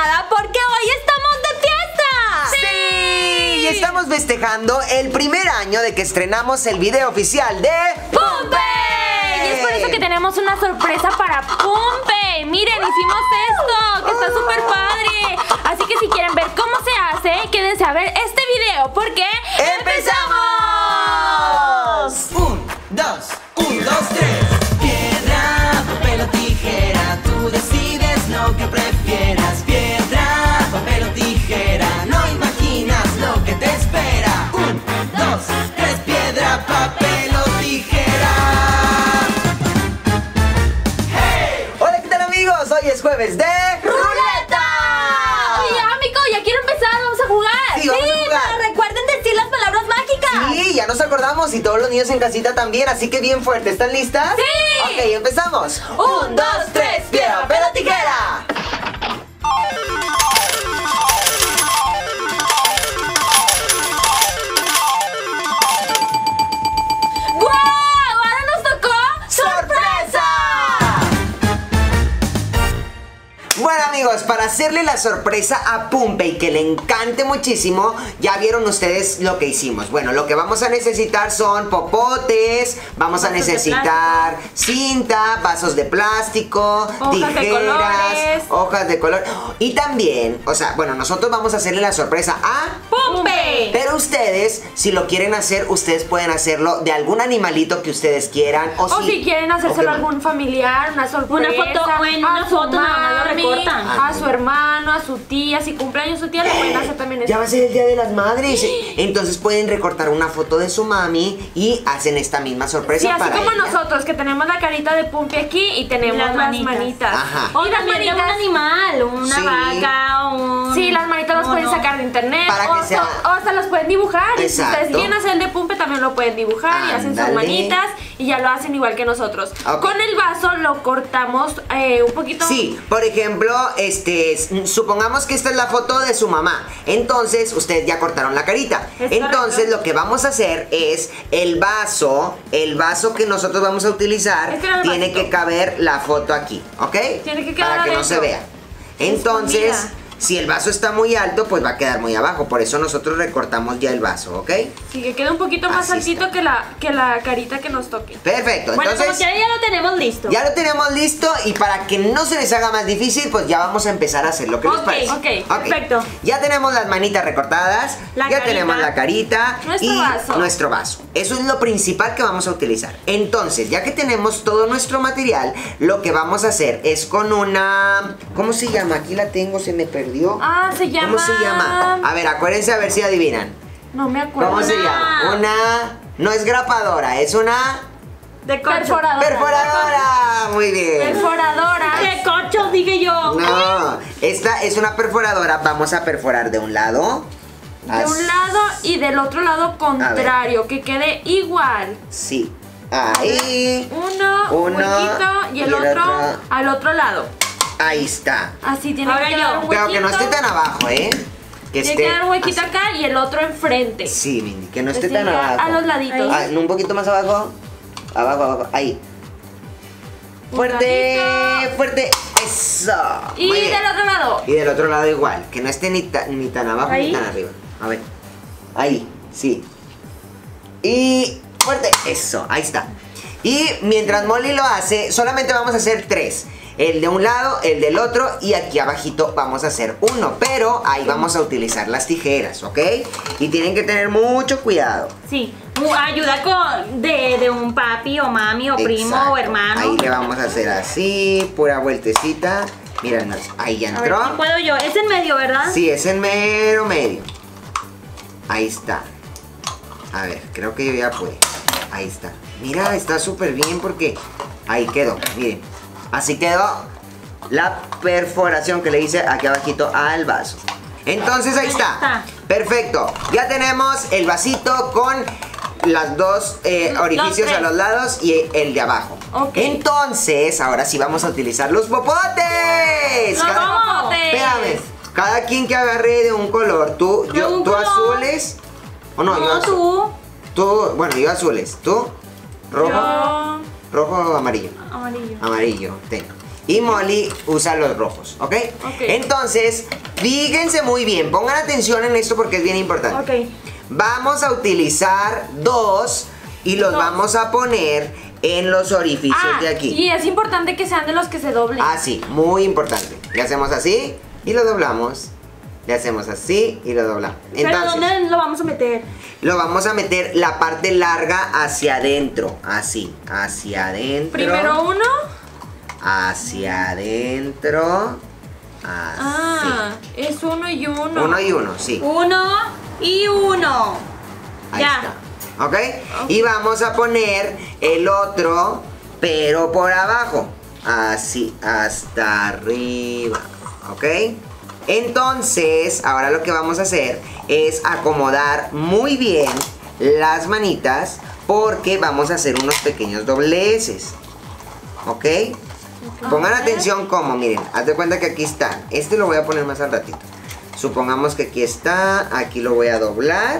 emocionada porque hoy estamos de fiesta. ¡Sí! Y estamos festejando el primer año de que estrenamos el video oficial de ¡Pumpay! Y es por eso que tenemos una sorpresa para Pumpay. Miren, hicimos esto, que está súper padre. Así que si quieren ver cómo se hace, quédense a ver este video porque ¡empezamos! 1, 2, 1, 2, 3. Piedra, papel o tijera, tú decides lo que prefieras. Piedra, papel o tijera, no imaginas lo que te espera. 1, 2, 3, piedra, papel o tijera. ¡Hey! Hola, ¿qué tal, amigos? Hoy es jueves de ¡Ruleta! Oye, amigo, ya quiero empezar, vamos a jugar. Sí, vamos a jugar. Pero recuerden decir las palabras mágicas. Sí, ya nos acordamos y todos los niños en casita también, así que bien fuerte. ¿Están listas? ¡Sí! Ok, empezamos. 1, 2, 3, piedra, papel o tijera. ¡Guau! Ahora nos tocó ¡sorpresa! Bueno, amigos, para hacerle la sorpresa a Pumpay, que le encante muchísimo, ya vieron ustedes lo que hicimos. Bueno, lo que vamos a necesitar son popotes, vamos a necesitar cinta, vasos de plástico, Hojas de colores. hojas de color. Y también, o sea, bueno, nosotros vamos a hacerle la sorpresa a ¡Pumpay! pero ustedes, si lo quieren hacer, ustedes pueden hacerlo de algún animalito que ustedes quieran. O Si quieren hacérselo a algún familiar, una sorpresa. Una foto, bueno, una a su foto nada más lo mami, recortan. a su hermano, a su tía. Si cumpleaños su tía, le pueden hacer también eso. Ya va a ser el Día de las Madres. Entonces pueden recortar una foto de su mami y hacen esta misma sorpresa Sí, así para como ella. nosotros, que tenemos la carita de Pumpay aquí y tenemos Las las manitas. manitas. Ajá. O Y las también de un manitas. animal, una Sí. vaca, un... Sí, las manitas las pueden mono. sacar de internet Para que sea- o hasta las pueden dibujar. Y si Exacto. ustedes quieren hacer el de Pumpay también lo pueden dibujar y hacen sus Ándale. manitas y ya lo hacen igual que nosotros. Ok. Con el vaso lo cortamos un poquito. Sí, por ejemplo, supongamos que esta es la foto de su mamá. Entonces, ustedes ya cortaron la carita. Es Entonces, correcto. lo que vamos a hacer es el vaso que nosotros vamos a utilizar, Este era el tiene vasito. que caber la foto aquí, ¿ok? Tiene que quedar para que no se adentro. vea. Entonces, Escondida. si el vaso está muy alto, pues va a quedar muy abajo. Por eso nosotros recortamos ya el vaso, ¿ok? Sí, que quede un poquito más Así altito que la carita que nos toque. Perfecto. Bueno, Entonces, como que ya lo tenemos listo. ya lo tenemos listo y para que no se les haga más difícil, pues ya vamos a empezar a hacer lo que les Ok, parece. ok, perfecto. Ya tenemos las manitas recortadas, La ya carita. tenemos la carita Nuestro y vaso. nuestro vaso. Eso es lo principal que vamos a utilizar. Entonces, ya que tenemos todo nuestro material, lo que vamos a hacer es con una... ¿Cómo se llama? Aquí la tengo, se me perdió. Ah, se llama... ¿Cómo se llama? A ver, acuérdense a ver si adivinan. No me acuerdo. ¿Cómo se llama? Una... No es grapadora, es una... De perforadora. ¡Perforadora! Muy bien. Perforadora. ¡Qué cochos, dije yo! No, esta es una perforadora. Vamos a perforar de un lado. De un lado y del otro lado contrario, que quede igual. Sí. Ahí. Uno, un Uno, huequito y el otro al otro lado. Ahí está. Así tiene Ahora que quedar yo. un Pero huequito. que no esté tan abajo, ¿eh? Que Tiene que quedar un huequito así. acá y el otro enfrente. Sí, Mindy, que no esté Así, tan abajo. a los laditos. Ah, un poquito más abajo. Abajo. Ahí. Un Fuerte, ladito. fuerte. Eso. Y Muy bien. del otro lado. Y del otro lado igual. Que no esté ni tan abajo Ahí. ni tan arriba. A ver. Ahí, sí. Y fuerte. Eso, ahí está. Y mientras Molly lo hace, solamente vamos a hacer 3. El de un lado, el del otro y aquí abajito vamos a hacer uno. Pero ahí vamos a utilizar las tijeras, ¿ok? Y tienen que tener mucho cuidado. Sí, ayuda de un papi o mami o primo Exacto. o hermano. Ahí le vamos a hacer así, pura vueltecita. Mira, ahí ya A ver, entró. si puedo yo. Es en medio, ¿verdad? Sí, es en medio. Ahí está. A ver, creo que yo ya pude. Ahí está. Mira, está súper bien porque ahí quedó. Miren, así quedó la perforación que le hice aquí abajito al vaso. Entonces ahí está. Perfecto. Ya tenemos el vasito con las dos orificios a los lados y el de abajo. Ok. Entonces, ahora sí vamos a utilizar los popotes. Los popotes. Espérame. Cada quien que agarre de un color. Tú azules. O no, yo No, azul. Tú, bueno, yo azules. Tú, rojo. Yo- Rojo o amarillo. Amarillo. Amarillo, ten. Y Molly usa los rojos, ¿ok? Entonces, fíjense muy bien, pongan atención en esto porque es bien importante. Vamos a utilizar 2 y los vamos a poner en los orificios de aquí. Y es importante que sean de los que se doblen. Ah, sí, muy importante. Le hacemos así y lo doblamos. Le hacemos así y lo doblamos. ¿Pero dónde lo vamos a meter? Lo vamos a meter la parte larga hacia adentro. Así, hacia adentro. Primero uno. Hacia adentro. Así. Ah, es 1 y 1. 1 y 1, sí. 1 y 1. Ahí está. ¿Ok? Y vamos a poner el otro, pero por abajo. Así, hasta arriba. ¿Ok? Entonces, ahora lo que vamos a hacer es acomodar muy bien las manitas porque vamos a hacer unos pequeños dobleces. ¿Ok? Pongan atención como, miren, haz de cuenta que aquí están. Este lo voy a poner más al ratito. Supongamos que aquí está, aquí lo voy a doblar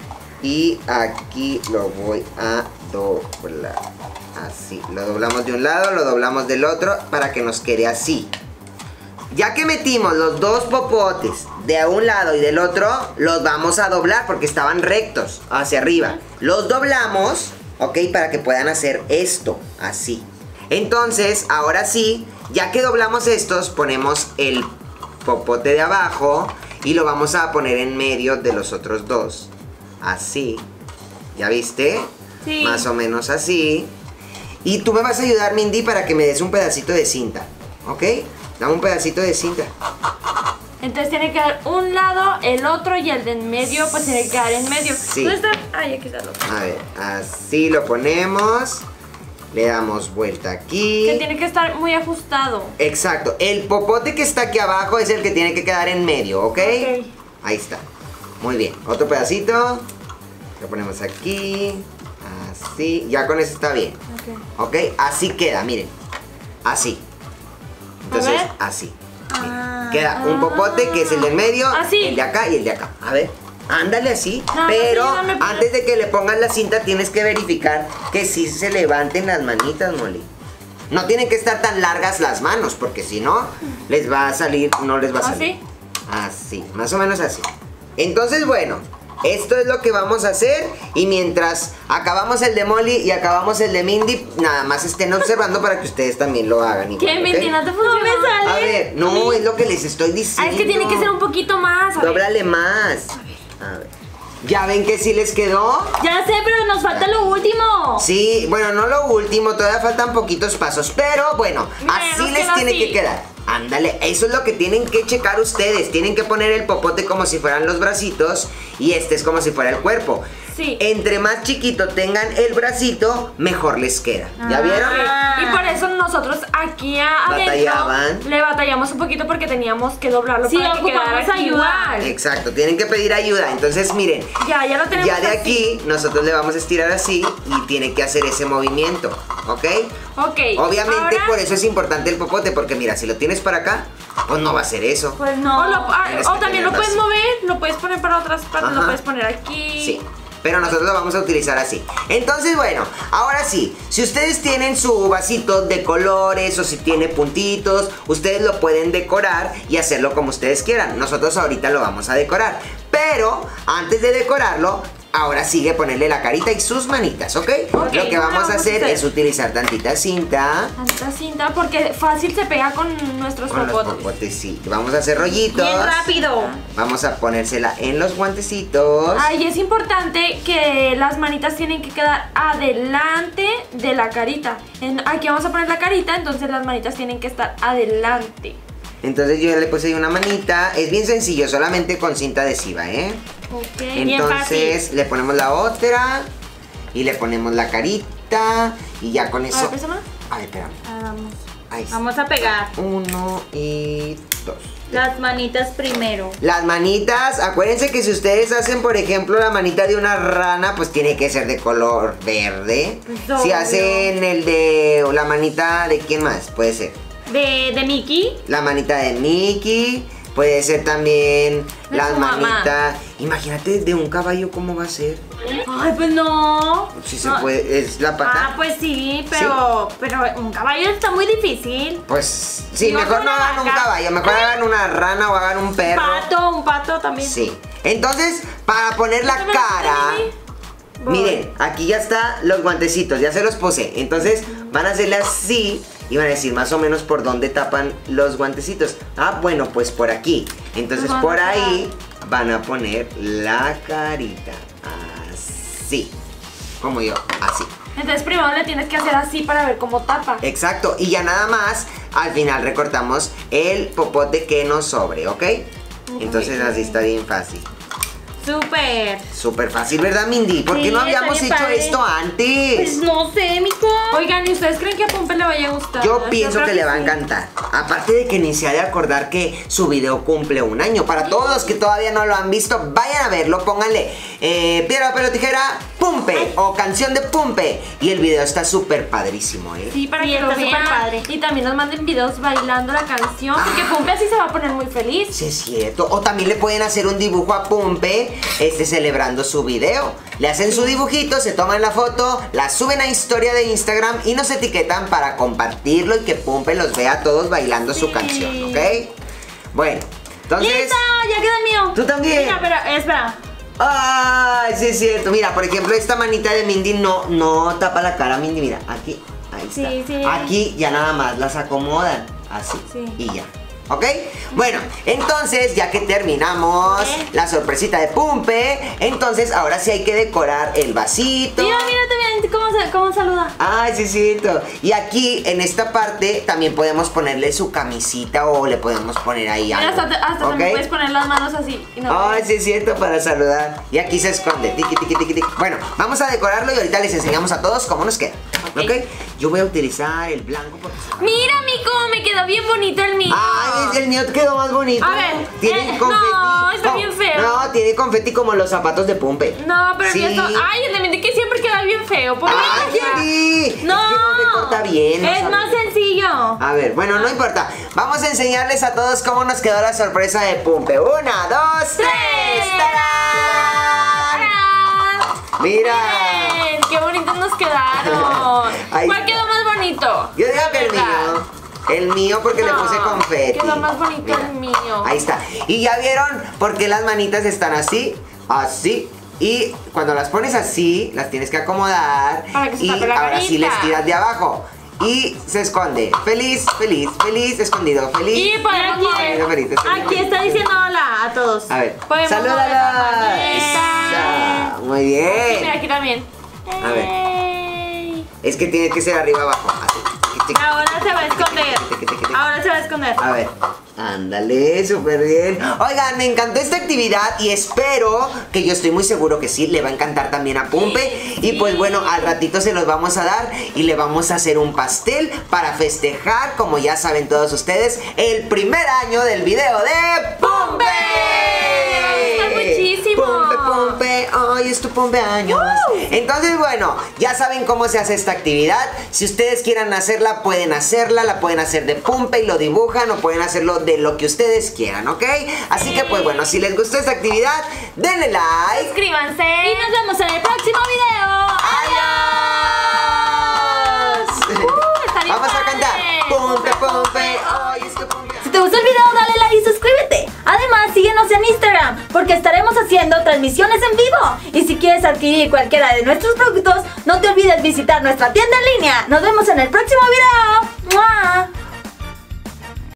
y aquí lo voy a doblar. Así, lo doblamos de un lado, lo doblamos del otro para que nos quede así. Ya que metimos los 2 popotes de un lado y del otro, los vamos a doblar porque estaban rectos hacia arriba. Los doblamos, ¿ok? Para que puedan hacer esto, así. Entonces, ahora sí, ya que doblamos estos, ponemos el popote de abajo y lo vamos a poner en medio de los otros 2. Así. ¿Ya viste? Sí. Más o menos así. Y tú me vas a ayudar, Mindy, para que me des un pedacito de cinta. ¿Ok? Dame un pedacito de cinta. Entonces tiene que dar un lado, el otro y el de en medio, pues tiene que quedar en medio. Sí. ¿Dónde está? Ay, aquí está el otro. A ver, así lo ponemos. Le damos vuelta aquí. Que tiene que estar muy ajustado. Exacto. El popote que está aquí abajo es el que tiene que quedar en medio, ¿ok? Ahí está. Muy bien. Otro pedacito. Lo ponemos aquí. Así. Ya con eso está bien. ¿Ok? Así queda, miren. Así. Entonces, así. Queda un popote que es el del medio, el de acá y el de acá. A ver. Ándale así, pero antes de que le pongas la cinta tienes que verificar que sí se levanten las manitas, Molly. No tienen que estar tan largas las manos, porque si no, les va a salir, no les va a salir. Así, más o menos así. Entonces, bueno, esto es lo que vamos a hacer. Y mientras acabamos el de Molly y acabamos el de Mindy, nada más estén observando para que ustedes también lo hagan. ¿Qué, Mindy? ¿No te funcionó? No me sale. A ver, no, es lo que les estoy diciendo. Es que tiene que ser un poquito más. Dóblale más. A ver. ¿Ya ven que sí les quedó? Ya sé, pero nos falta lo último. Sí, bueno, no lo último, todavía faltan poquitos pasos. Pero bueno, así les tiene que quedar. Ándale, eso es lo que tienen que checar ustedes. Tienen que poner el popote como si fueran los bracitos y este es como si fuera el cuerpo. Sí. Entre más chiquito tengan el bracito, mejor les queda. ¿Ya vieron? Y por eso nosotros aquí adentro le batallamos un poquito porque teníamos que doblarlo para que quedara igual. Exacto, tienen que pedir ayuda. Entonces, miren, ya lo tenemos. Ya de aquí, nosotros le vamos a estirar así y tiene que hacer ese movimiento, ¿ok? Ok. Obviamente por eso es importante el popote, porque mira, si lo tienes para acá, pues no va a ser eso. Pues no. O también lo puedes mover, lo puedes poner para otras partes, lo puedes poner aquí. Sí. Pero nosotros lo vamos a utilizar así. Entonces, bueno, ahora sí, si ustedes tienen su vasito de colores o si tiene puntitos, ustedes lo pueden decorar y hacerlo como ustedes quieran. Nosotros ahorita lo vamos a decorar. Pero antes de decorarlo, ahora sigue ponerle la carita y sus manitas, ¿ok? Lo que vamos a hacer es utilizar tantita cinta. Tantita cinta porque fácil se pega con nuestros popotes. Los popotes, sí. Vamos a hacer rollitos. Bien rápido. Vamos a ponérsela en los guantecitos. Ay, es importante que las manitas tienen que quedar adelante de la carita. Aquí vamos a poner la carita, entonces las manitas tienen que estar adelante. Entonces yo ya le puse ahí una manita. Es bien sencillo, solamente con cinta adhesiva, ¿eh? Ok. Entonces le ponemos la otra y le ponemos la carita y ya con eso. A ver, pésame. Ay, espérame. Ahí está. Vamos a pegar. 1 y 2. Las manitas primero. Las manitas, acuérdense que si ustedes hacen, por ejemplo, la manita de una rana, pues tiene que ser de color verde. Pues si hacen el de la manita de quién más, puede ser. ¿De Mickey? La manita de Mickey, puede ser también De las su mamá. manitas. Imagínate de un caballo cómo va a ser. Ay, pues no. Si se No. puede, es la pata. Ah, pues sí, pero un caballo está muy difícil. Pues sí, Digo, mejor no una hagan un vaca. caballo, mejor hagan una rana o hagan un perro. Un pato también. Sí. Entonces, para poner la Déjame cara, ver, Voy. miren, aquí ya está los guantecitos, ya se los puse. Entonces, van a hacerle así y van a decir más o menos por dónde tapan los guantecitos. Ah, bueno, pues por aquí. Entonces, Los van a por tapar. ahí van a poner la carita. Así. Como yo, así. Entonces primero le tienes que hacer así para ver cómo tapa. Exacto, y ya nada más, al final recortamos el popote que nos sobre, ¿ok? Entonces así está bien fácil. Súper. Súper fácil, ¿verdad, Mindy? ¿Por qué Sí, no está habíamos bien hecho padre. esto antes? Pues no sé, mico. Oigan, ¿y ustedes creen que a Pompe le vaya a gustar? Yo pienso creo que le va a sí. encantar. Aparte de que ni se ha de acordar que su video cumple un año. Para todos los que todavía no lo han visto, vayan a verlo, pónganle piedra, papel o tijera, Pumpe o canción de Pumpe. Y el video está súper padrísimo, ¿eh? Sí, para Sí, que lo está súper vean. padre. Y también nos manden videos bailando la canción, porque Pompe así se va a poner muy feliz. Sí, es cierto. O también le pueden hacer un dibujo a Pumpe, celebrando su video. Le hacen su dibujito, se toman la foto, la suben a historia de Instagram y nos etiquetan para compartirlo y que Pumpe los vea a todos bailando su canción, ¿ok? Bueno, entonces... ¡Listo! Ya queda el mío. ¿Tú también? Mira, pero espera. ¡Ay, sí es cierto! Mira, por ejemplo, esta manita de Mindy no tapa la cara, Mindy, mira, aquí, ahí está. Sí, sí. Aquí ya nada más las acomodan, así, Sí. y ya. ¿Ok? Bueno, entonces ya que terminamos la sorpresita de Pumpe, entonces ahora sí hay que decorar el vasito. Mira también cómo saluda. Ay, sí es cierto. Y aquí en esta parte también podemos ponerle su camisita o le podemos poner ahí Mira, algo. hasta ¿ok? también puedes poner las manos así. Y no- Ay, sí es cierto, para saludar. Y aquí se esconde. Tiqui, tiqui, tiqui, tiqui. Bueno, vamos a decorarlo y ahorita les enseñamos a todos cómo nos queda. Ok. ¿Ok? Yo voy a utilizar el blanco porque... Mira, Mico, me quedó bien bonito el mío. Ay, el mío quedó más bonito. A ver, Tiene confeti. no, está bien feo. No, tiene confeti como los zapatos de Pumpe. No, pero Sí. el mío está... Ay, el de Mindy que siempre queda bien feo. ¿Por qué? ¡Ay, Yari! No. Es que no me corta bien. no Es sabe. más sencillo. A ver, bueno, no importa. Vamos a enseñarles a todos cómo nos quedó la sorpresa de Pumpe. 1, 2, 3. ¡Tarán! Mira. Miren, qué bonitos nos quedaron. Ahí ¿Cuál está. quedó más bonito? Yo digo que el ¿Verdad? mío. El mío porque le No, puse confeti. quedó más bonito Mira, el mío. Ahí está. ¿Y ya vieron por qué las manitas están así? Así. Y cuando las pones así, las tienes que acomodar. Para que se y tape la ahora sí carita. les tiras de abajo. Y se esconde. Feliz, feliz, feliz, escondido, feliz. Y podemos Aquí, mover. Feliz, escondido. Aquí está diciendo hola a todos. A ver, Podemos salúdala. mover la manita. Esa, muy Sí, bien. mira, aquí también. A ver. Ey. Es que tiene que ser arriba abajo. Así. Ahora se va a esconder. Ahora se va a esconder. A ver, ándale, súper bien. Oigan, me encantó esta actividad y espero que yo estoy muy seguro que sí, le va a encantar también a Pumpe. Y pues bueno, al ratito se los vamos a dar y le vamos a hacer un pastel para festejar, como ya saben todos ustedes, el primer año del video de Pumpe. Le va a gustar muchísimo. Pumpe, Pumpe, hoy es tu cumpleaños. Entonces, bueno, ya saben cómo se hace esta actividad. Si ustedes quieran hacerla, pueden hacerla. La pueden hacer de Pumpe y lo dibujan o pueden hacerlo de lo que ustedes quieran, ¿ok? Así que, pues bueno, si les gustó esta actividad, denle like. Suscríbanse. Y nos vemos en el próximo video. ¡Adiós! está bien Vamos a padre. cantar. Pumpe, Pumpe, hoy es tu cumpleaños. Si te gustó el video, dale like y suscríbete. Además, síguenos en Instagram, porque estaremos haciendo transmisiones en vivo. Y si quieres adquirir cualquiera de nuestros productos, no te olvides visitar nuestra tienda en línea. Nos vemos en el próximo video.